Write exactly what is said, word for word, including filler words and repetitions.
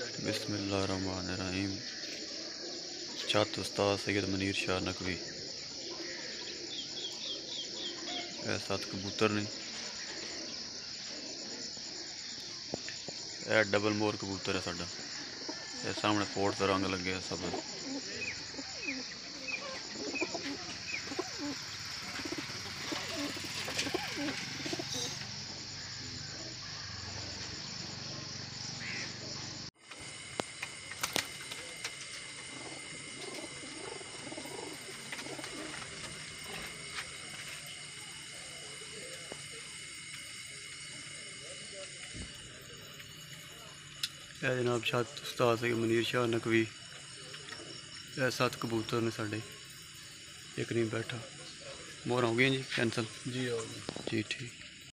बिस्मिल्लाहिर्रहमानिर्रहीम। छत उस्ताद सैयद मुनीर शाह नकवी। ए सत्त कबूतर ने, ए डबल मोर कबूतर है साडा। ए सामने पोर्ट का रंग लगे सब। है जनाब छत उस्ताद सैयद मुनीर शाह नकवी। ए सत्त कबूतर ने साढ़े, एक नहीं बैठा। मोहर हो गई जी कैंसल? जी हो गई जी ठीक।